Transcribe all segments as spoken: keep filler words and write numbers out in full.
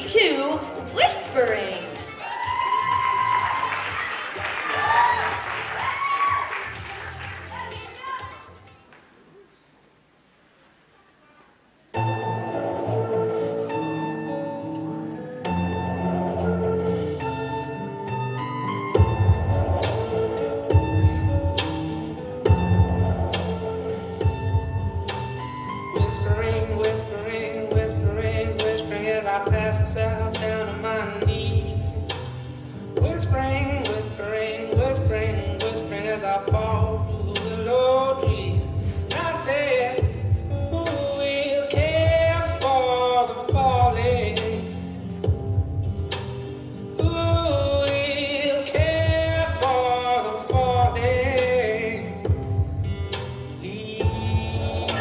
to whispering. Whispering, whispering, whispering, whispering as I pass myself down on my knees. Whispering, whispering, whispering, whispering as I fall through the willow trees. And I said, who will care for the falling? Who will care for the falling leaves?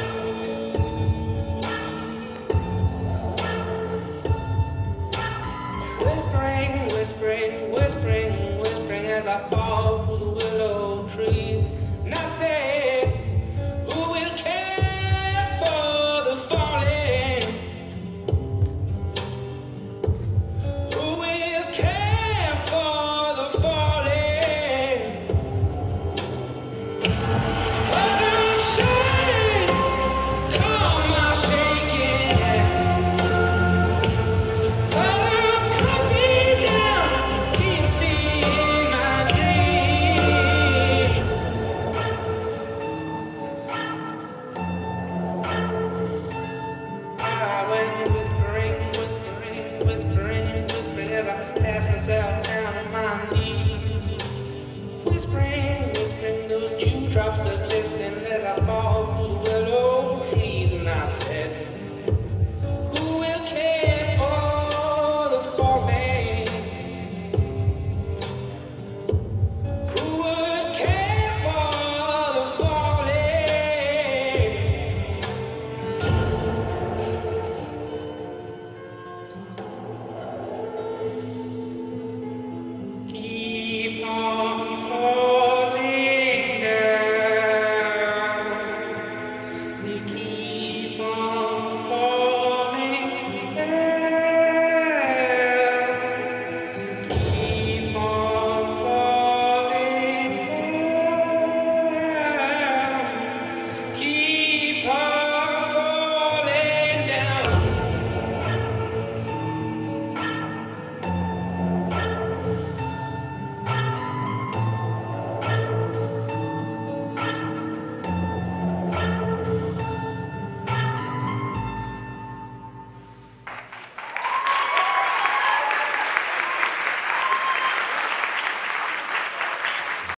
Whispering, whispering, whispering, whispering as I fall through the willow trees. And I said, who will care for the falling? Who will care for the falling? Autumn shines, calm my shaking hands. Autumn calms me down, keeps me in my dream. I went whispering, whispering, whispering, whispering as I pass myself down on my knees. Whispering.